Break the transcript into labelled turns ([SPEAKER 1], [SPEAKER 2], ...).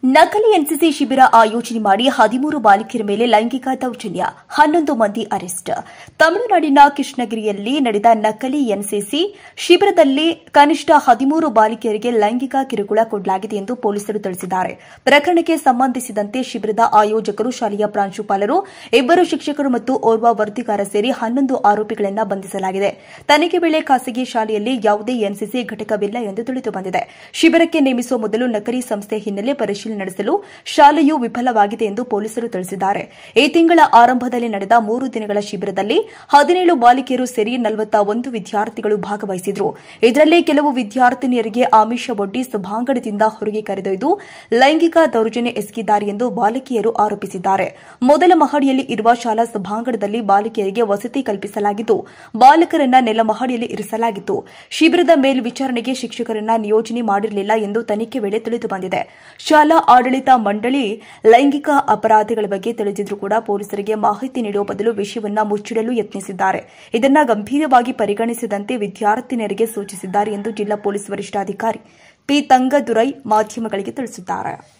[SPEAKER 1] ನಕಲಿ ಎನ್ಸಿಸಿ ಶಿಬಿರ ಆಯೋಜನೆ ಮಾಡಿ 13 ಬಾಲಕಿಯರ ಮೇಲೆ ಲೈಂಗಿಕ ದೌರ್ಜನ್ಯ, 11 ಮಂದಿ ಅರೆಸ್ಟ್. ತಮಿಳುನಾಡಿನ ಕೃಷ್ಣಗಿರಿಯಲ್ಲಿ ನಡೆದ ನಕಲಿ ಎನ್ಸಿಸಿ ಶಿಬಿರದಲ್ಲಿ ಕನಿಷ್ಠ 13 ಬಾಲಕಿಯರಿಗೆ ಲೈಂಗಿಕ ಕಿರುಕುಳ ಕೊಡಲಾಗಿದೆ ಎಂದು ಪೊಲೀಸರು ತಿಳಿಸಿದ್ದಾರೆ. ಪ್ರಕರಣಕ್ಕೆ ಸಂಬಂಧಿಸಿದಂತೆ ಶಿಬಿರದ ಆಯೋಜಕರು, ಶಾಲೆಯ ಪ್ರಾಂಶುಪಾಲರು, 2 ಶಿಕ್ಷಕರು ಮತ್ತು ಓರ್ವ ವರದಿಗಾರ ಸೇರಿ 11 ಆರೋಪಿಗಳನ್ನು ಬಂಧಿಸಲಾಗಿದೆ. ತನಿಖೆ ವೇಳೆ ಖಾಸಗಿ ಶಾಲೆಯಲ್ಲಿ ಯಾವುದೇ ಎನ್ಸಿಸಿ ಘಟಕವಿಲ್ಲ ಎಂದು ತಿಳಿದುಬಂದಿದೆ. ಶಿಬಿರಕ್ಕೆ ನೇಮಿಸುವ ಮೊದಲು ನಕಲಿ ಸಂಸ್ಥೆ ಹಿನ್ನೆಲೆ ಪರಿಶೀಲನೆ ನಡೆಸಲು ಶಾಲೆಯು ವಿಫಲವಾಗಿದೆ ಎಂದು ಪೊಲೀಸರು ತಿಳಿಸಿದ್ದಾರೆ. ಈ ತಿಂಗಳ ಆರಂಭದಲ್ಲಿ ನಡೆದ 3 ದಿನಗಳ ಶಿಬಿರದಲ್ಲಿ 17 ಬಾಲಿಕೆಯರು ಸೇರಿ 41 ವಿದ್ಯಾರ್ಥಿಗಳು ಭಾಗವಹಿಸಿದ್ರು. ಇದರಲ್ಲಿ ಕೆಲವು ವಿದ್ಯಾರ್ಥಿನಿಯರಿಗೆ ಆಮಿಷವೊಡ್ಡಿ ಸಭಾಂಗಣದಿಂದ ಹೊರಗೆ ಕರೆದೊಯ್ದು ಲೈಂಗಿಕ ದೌರ್ಜನ್ಯ ಎಸಗಿದ್ದಾರೆ ಎಂದು ಬಾಲಕಿಯರು ಆರೋಪಿಸಿದ್ದಾರೆ. ಮೊದಲ ಮಹಡಿಯಲ್ಲಿ ಇರುವ ಶಾಲಾ ಸಭಾಂಗಣದಲ್ಲಿ ಬಾಲಕಿಯರಿಗೆ ವಸತಿ ಕಲ್ಪಿಸಲಾಗಿದ್ದು, ಬಾಲಕರನ್ನ ನೆಲ ಮಹಡಿಯಲ್ಲಿ ಇರಿಸಲಾಗಿತ್ತು. ಶಿಬಿರದ ಮೇಲ್ವಿಚಾರಣೆಗೆ ಶಿಕ್ಷಕರನ್ನ ನಿಯೋಜನೆ ಮಾಡಿರಲಿಲ್ಲ ಎಂದು ತನಿಖೆ ವೇಳೆ ತಿಳಿದುಬಂದಿದೆ. ಶಾಲಾ ಆಡಳಿತ ಮಂಡಳಿ ಲೈಂಗಿಕ ಅಪರಾಧಗಳ ಬಗ್ಗೆ ತಿಳಿದಿದ್ರೂ ಕೂಡ ಪೊಲೀಸರಿಗೆ ಮಾಹಿತಿ ನೀಡುವ ಬದಲು ವಿಷಯವನ್ನು ಮುಚ್ಚಿಡಲು ಯತ್ನಿಸಿದ್ದಾರೆ. ಇದನ್ನು ಗಂಭೀರವಾಗಿ ಪರಿಗಣಿಸಿದಂತೆ ವಿದ್ಯಾರ್ಥಿನಿಯರಿಗೆ ಸೂಚಿಸಿದ್ದಾರೆ ಎಂದು ಜಿಲ್ಲಾ ಪೊಲೀಸ್ ವರಿಷ್ಠಾಧಿಕಾರಿ ಪಿ. ತಂಗದುರೈ ಮಾಧ್ಯಮಗಳಿಗೆ ತಿಳಿಸಿದ್ದಾರೆ.